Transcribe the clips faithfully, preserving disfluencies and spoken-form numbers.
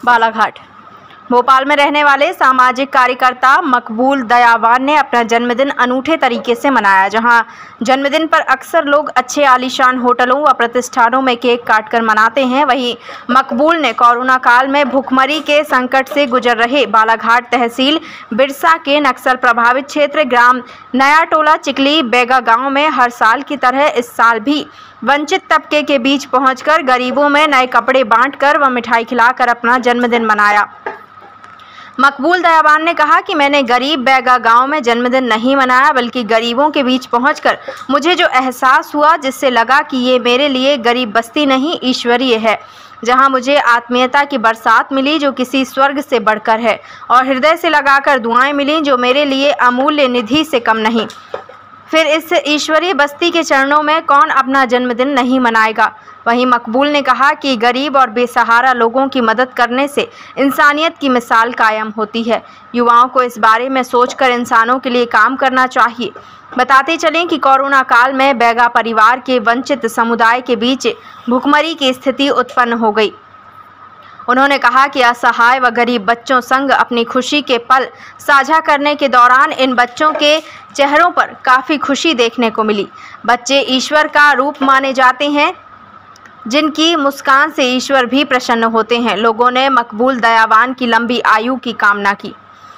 बालाघाट। भोपाल में रहने वाले सामाजिक कार्यकर्ता मकबूल दयावान ने अपना जन्मदिन अनूठे तरीके से मनाया। जहां जन्मदिन पर अक्सर लोग अच्छे आलीशान होटलों व प्रतिष्ठानों में केक काटकर मनाते हैं, वहीं मकबूल ने कोरोना काल में भुखमरी के संकट से गुजर रहे बालाघाट तहसील बिरसा के नक्सल प्रभावित क्षेत्र ग्राम नया टोला चिकली बेगा गाँव में हर साल की तरह इस साल भी वंचित तबके के बीच पहुंचकर गरीबों में नए कपड़े बांटकर व मिठाई खिलाकर अपना जन्मदिन मनाया। मकबूल दयावान ने कहा कि मैंने गरीब बैगा गांव में जन्मदिन नहीं मनाया, बल्कि गरीबों के बीच पहुंचकर मुझे जो एहसास हुआ, जिससे लगा कि ये मेरे लिए गरीब बस्ती नहीं ईश्वरीय है, जहां मुझे आत्मीयता की बरसात मिली जो किसी स्वर्ग से बढ़कर है, और हृदय से लगाकर दुआएं मिली जो मेरे लिए अमूल्य निधि से कम नहीं। फिर इस ईश्वरीय बस्ती के चरणों में कौन अपना जन्मदिन नहीं मनाएगा। वहीं मकबूल ने कहा कि गरीब और बेसहारा लोगों की मदद करने से इंसानियत की मिसाल कायम होती है। युवाओं को इस बारे में सोचकर इंसानों के लिए काम करना चाहिए। बताते चलें कि कोरोना काल में बैगा परिवार के वंचित समुदाय के बीच भुखमरी की स्थिति उत्पन्न हो गई। उन्होंने कहा कि असहाय व गरीब बच्चों संग अपनी खुशी के पल साझा करने के दौरान इन बच्चों के चेहरों पर काफ़ी खुशी देखने को मिली। बच्चे ईश्वर का रूप माने जाते हैं, जिनकी मुस्कान से ईश्वर भी प्रसन्न होते हैं। लोगों ने मकबूल दयावान की लंबी आयु की कामना की।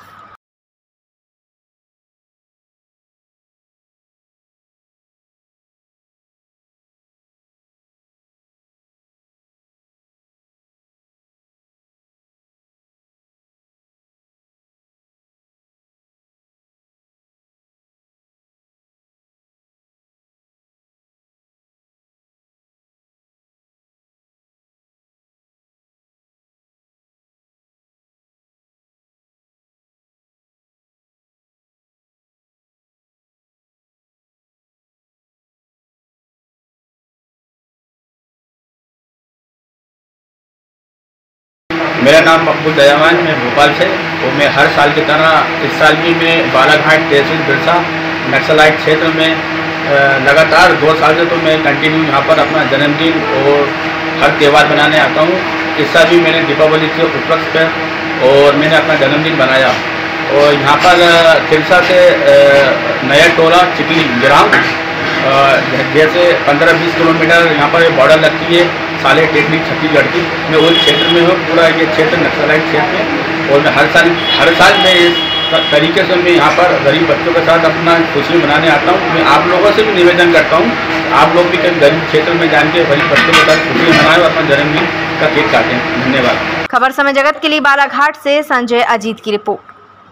मेरा नाम मकबूल दयावान है, भोपाल से। और मैं हर साल की तरह इस साल भी मैं बालाघाट तहसील बिरसा नक्सलाइट क्षेत्र में लगातार दो साल से तो मैं कंटिन्यू यहाँ पर अपना जन्मदिन और हर त्यौहार बनाने आता हूँ। इस साल भी मैंने दीपावली के उपलक्ष्य पर और मैंने अपना जन्मदिन बनाया। और यहाँ पर तिरसा से नया टोला चिकली ग्राम जैसे पंद्रह बीस किलोमीटर यहाँ पर बॉर्डर लगती है साले टेक्निक छत्तीसगढ़ की। मैं उस क्षेत्र में हूँ, पूरा ये क्षेत्र नक्सलाइट क्षेत्र है। और मैं हर साल हर साल मैं इस तरीके से मैं यहाँ पर गरीब बच्चों के साथ अपना खुशी मनाने आता हूँ। मैं आप लोगों से भी निवेदन करता हूँ, आप लोग भी कहीं गरीब क्षेत्र में जान के गरीब बच्चों के साथ खुशी मनाएं और अपना जन्मदिन का केक काटें। धन्यवाद। खबर समय जगत के लिए बालाघाट से संजय अजीत की रिपोर्ट।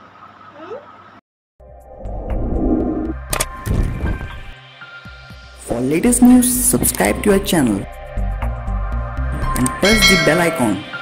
For latest news, subscribe to our channel and press the bell icon.